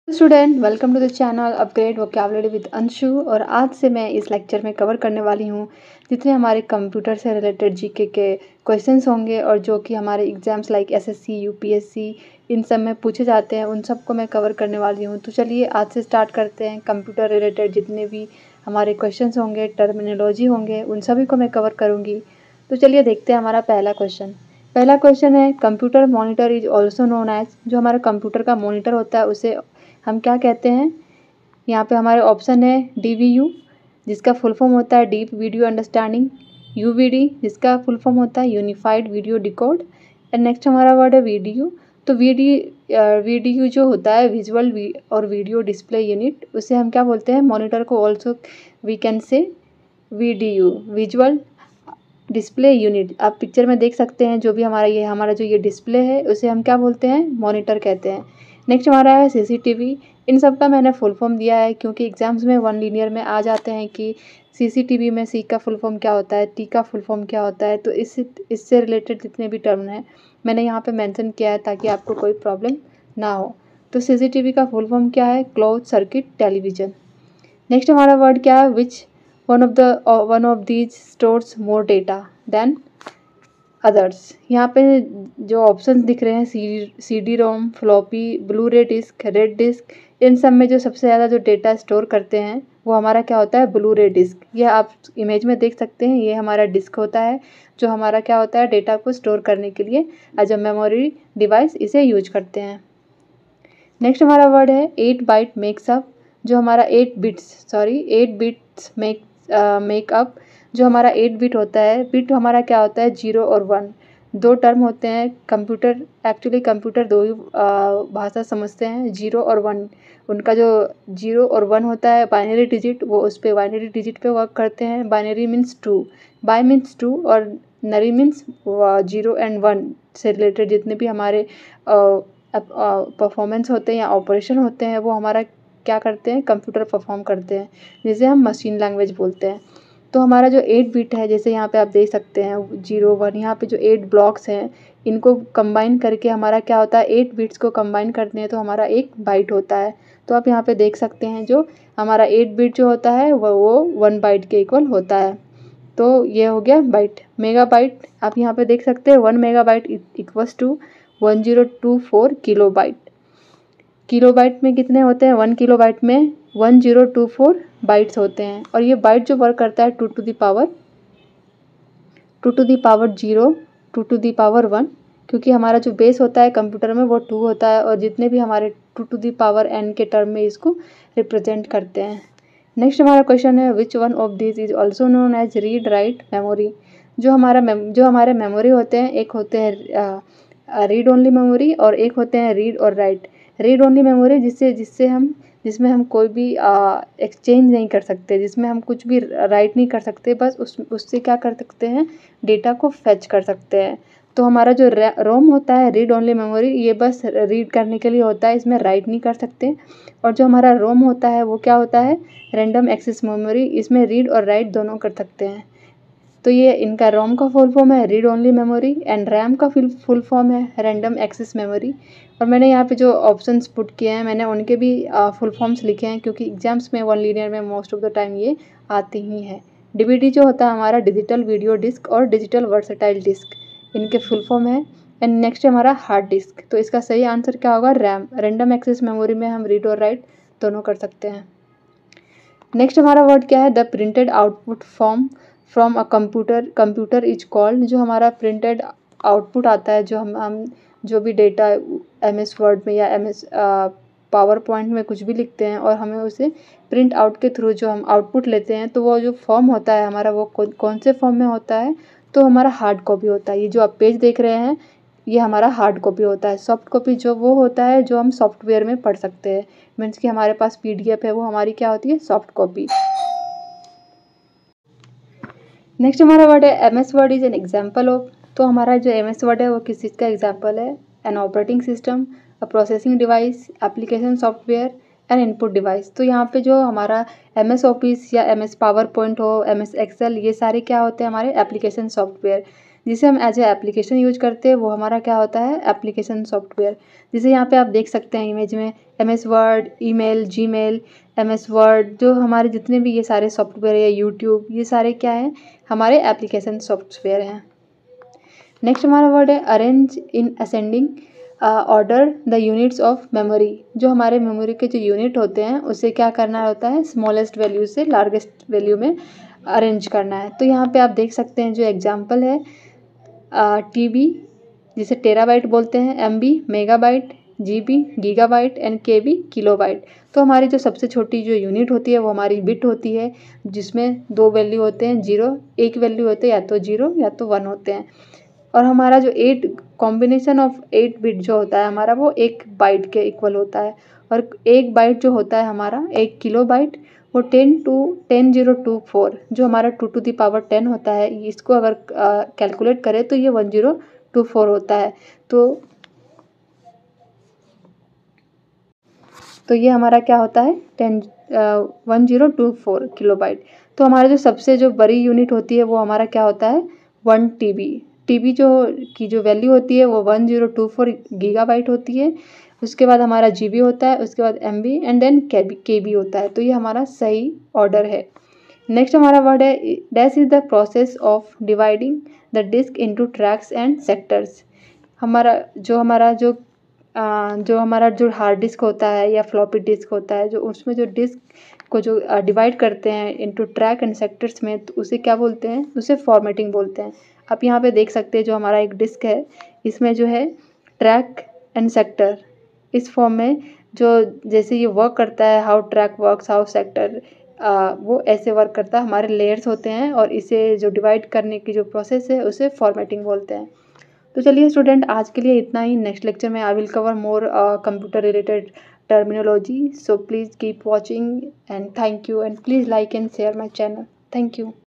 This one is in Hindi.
Student welcome to the channel upgrade vocabulary with Anshu. और आज से मैं इस लेक्चर में कवर करने वाली हूँ जितने हमारे कंप्यूटर से रिलेटेड जीके के क्वेश्चंस होंगे और जो कि हमारे एग्जाम्स लाइक एसएससी यूपीएससी इन सब में पूछे जाते हैं, उन सब को मैं कवर करने वाली हूँ। तो चलिए आज से स्टार्ट करते हैं। कंप्यूटर रिलेटेड जितने भी हमारे क्वेश्चंस होंगे, टर्मिनोलॉजी होंगे, उन सभी को मैं कवर करूँगी। तो चलिए देखते हैं हमारा पहला क्वेश्चन है computer monitor is also known as. जो हमारा कंप्यूटर का मॉनिटर होता है उसे हम क्या कहते हैं। यहाँ पे हमारे ऑप्शन है DVU जिसका फुल फॉर्म होता है डीप वीडियो अंडरस्टैंडिंग, UVD जिसका फुल फॉर्म होता है unified video decode, and next हमारा वर्ड है VDU। तो VDU जो होता है विजुअल और वीडियो डिस्प्ले यूनिट, उसे हम क्या बोलते हैं, मॉनिटर को also we can say VDU visual display unit. आप पिक्चर में देख सकते हैं जो भी हमारा जो ये डिस्प्ले है उसे हम क्या बोलते हैं, मॉनिटर कहते हैं। नेक्स्ट हमारा है CCTV। इन सब का मैंने फुल फॉर्म दिया है क्योंकि एग्जाम्स में वन लीनियर में आ जाते हैं कि CCTV में C का फुल फॉर्म क्या होता है, T का फुल फॉर्म क्या होता है। तो इससे रिलेटेड जितने भी टर्म हैं मैंने यहाँ पे मेंशन किया है ताकि आपको कोई प्रॉब्लम ना हो। तो CCTV का फुल फॉर्म क्या है, क्लोज सर्किट टेलीविज़न। नेक्स्ट हमारा वर्ड क्या है, which one of these stores more data than others. यहाँ पे जो ऑप्शंस दिख रहे हैं CD-ROM, floppy, blu ray disc, red disc, इन सब में जो सबसे ज़्यादा जो डेटा स्टोर करते हैं वो हमारा क्या होता है, ब्लू रे डिस्क। यह आप इमेज में देख सकते हैं, ये हमारा डिस्क होता है जो हमारा क्या होता है, डेटा को स्टोर करने के लिए एज अ मेमोरी डिवाइस इसे यूज करते हैं। नेक्स्ट हमारा वर्ड है 8 बाइट मेक्सअप। जो हमारा 8 बिट्स मेकअप। जो हमारा 8 बिट होता है, बिट हमारा क्या होता है, 0 और 1। दो टर्म होते हैं। कंप्यूटर दो ही भाषा समझते हैं, 0 और 1। उनका जो 0 और 1 होता है बाइनरी डिजिट, वो उस पर बाइनरी डिजिट पे वर्क करते हैं। बाइनरी मीन्स 2, बाई मीन्स 2 और नरी मीन्स 0 एंड 1 से रिलेटेड जितने भी हमारे परफॉर्मेंस होते हैं या ऑपरेशन होते हैं वो हमारा क्या करते हैं, कंप्यूटर परफॉर्म करते हैं, जिसे हम मशीन लैंग्वेज बोलते हैं। तो हमारा जो 8 बिट है, जैसे यहाँ पे आप देख सकते हैं 0 1, यहाँ पे जो 8 ब्लॉक्स हैं इनको कंबाइन करके हमारा क्या होता है, 8 बिट्स को कंबाइन करते हैं तो हमारा 1 बाइट होता है। तो आप यहाँ पे देख सकते हैं जो हमारा 8 बिट जो होता है वो 1 बाइट के इक्वल होता है। तो ये हो गया बाइट। मेगाबाइट आप यहाँ पे देख सकते हैं 1 megabyte equals to 1024 kilobyte. Kilobyte में कितने होते हैं, 1 किलोबाइट में 1024 बाइट्स होते हैं। और ये बाइट जो वर्क करता है 2 to the power 0, 2 to the power 1, क्योंकि हमारा जो बेस होता है कंप्यूटर में वो 2 होता है और जितने भी हमारे 2 टू द पावर n के टर्म में इसको रिप्रेजेंट करते हैं। नेक्स्ट हमारा क्वेश्चन है which one of this is also known as read write memory. जो हमारे मेमोरी होते हैं, एक होते हैं रीड ओनली मेमोरी और एक होते हैं रीड और राइट। रीड ओनली मेमोरी जिसमें हम कोई भी एक्सचेंज नहीं कर सकते, जिसमें हम कुछ भी राइट नहीं कर सकते, बस उससे क्या कर सकते हैं, डेटा को फेच कर सकते हैं। तो हमारा जो रोम होता है रीड ओनली मेमोरी, ये बस रीड करने के लिए होता है, इसमें राइट नहीं कर सकते। और जो हमारा रोम होता है वो क्या होता है, रैंडम एक्सेस मेमोरी, इसमें रीड और राइट दोनों कर सकते हैं। तो ये इनका रोम का फुल फॉर्म है read only memory and RAM का फुल फॉर्म है रैंडम एक्सेस मेमोरी। और मैंने यहाँ पे जो ऑप्शंस पुट किए हैं मैंने उनके भी फुल फॉर्म्स लिखे हैं क्योंकि एग्जाम्स में वन लीनियर में मोस्ट ऑफ द टाइम ये आती ही है। DVD जो होता है हमारा डिजिटल वीडियो डिस्क और डिजिटल वर्सेटाइल डिस्क, इनके फुल फॉर्म है। एंड नेक्स्ट है हमारा हार्ड डिस्क। तो इसका सही आंसर क्या होगा, रैम। रैंडम एक्सेस मेमोरी में हम रीड और राइट दोनों कर सकते हैं। नेक्स्ट हमारा वर्ड क्या है, the printed output from a computer is called. जो हमारा प्रिंटेड आउटपुट आता है, जो हम जो भी डेटा MS वर्ड में या MS पावर पॉइंट में कुछ भी लिखते हैं और हमें उसे प्रिंट आउट के थ्रू जो हम आउटपुट लेते हैं, तो वो जो फॉर्म होता है हमारा वो कौन से फॉर्म में होता है, तो हमारा हार्ड कॉपी होता है। ये जो आप पेज देख रहे हैं ये हमारा हार्ड कॉपी होता है। सॉफ्ट कॉपी जो वो होता है जो हम सॉफ्टवेयर में पढ़ सकते हैं, मीन्स कि हमारे पास PDF है, वो हमारी क्या होती है, सॉफ्ट कॉपी। नेक्स्ट हमारा वर्ड है MS word is an example of. तो हमारा जो MS वर्ड है वो किस चीज़ का एग्जाम्पल है, an operating system, a processing device, application software and input device. तो यहाँ पे जो हमारा MS ऑफिस या MS पावर पॉइंट हो, MS एक्सेल, ये सारे क्या होते हैं, हमारे एप्लीकेशन सॉफ्टवेयर, जिसे हम एज ए एप्लीकेशन यूज करते हैं वो हमारा क्या होता है, एप्लीकेशन सॉफ्टवेयर। जैसे यहाँ पे आप देख सकते हैं इमेज में MS word, email, Gmail, MS word, जो हमारे जितने भी ये सारे सॉफ्टवेयर है, यूट्यूब, ये सारे क्या हैं, हमारे एप्लीकेशन सॉफ्टवेयर हैं। नेक्स्ट हमारा वर्ड है arrange in ascending order the units of memory. जो हमारे मेमोरी के जो यूनिट होते हैं उसे क्या करना होता है, स्मॉलेस्ट वैल्यू से लार्जेस्ट वैल्यू में अरेंज करना है। तो यहाँ पे आप देख सकते हैं जो एग्जांपल है TB जिसे टेराबाइट बोलते हैं, MB megabyte, GB gigabyte and KB kilobyte. तो हमारी जो सबसे छोटी जो यूनिट होती है वो हमारी बिट होती है, जिसमें 2 वैल्यू होते हैं, जीरो एक वैल्यू होते हैं, या तो 0 या तो 1 होते हैं। और हमारा जो 8 कॉम्बिनेशन ऑफ 8 बिट जो होता है हमारा, वो 1 बाइट के इक्वल होता है। और 1 बाइट जो होता है हमारा 1 किलो बाइट, वो 1024 जो हमारा 2 टू द पावर 10 होता है, इसको अगर कैलकुलेट करें तो ये 1024 होता है। तो ये हमारा क्या होता है, 1024 किलोबाइट। तो हमारा जो सबसे जो बड़ी यूनिट होती है वो हमारा क्या होता है, 1 TB जो वैल्यू होती है वो 1024 गीगाबाइट होती है। उसके बाद हमारा GB होता है, उसके बाद MB एंड देन KB होता है। तो ये हमारा सही ऑर्डर है। नेक्स्ट हमारा वर्ड है dash is the process of dividing the disk into tracks and sectors. हमारा जो हार्ड डिस्क होता है या फ्लॉपी डिस्क होता है, जो उसमें जो डिस्क को जो डिवाइड करते हैं इनटू ट्रैक एंड सेक्टर्स में, तो उसे क्या बोलते हैं, उसे फॉर्मेटिंग बोलते हैं। आप यहाँ पे देख सकते हैं जो हमारा एक डिस्क है, इसमें जो है ट्रैक एंड सेक्टर इस फॉर्म में, जो जैसे ये वर्क करता है, how track works, how sector, वो ऐसे वर्क करता है, हमारे लेयर्स होते हैं, और इसे जो डिवाइड करने की जो प्रोसेस है उसे फॉर्मेटिंग बोलते हैं। तो चलिए स्टूडेंट, आज के लिए इतना ही। नेक्स्ट लेक्चर में I will cover more computer related terminology, so please keep watching and thank you, and please like and share my channel. Thank you.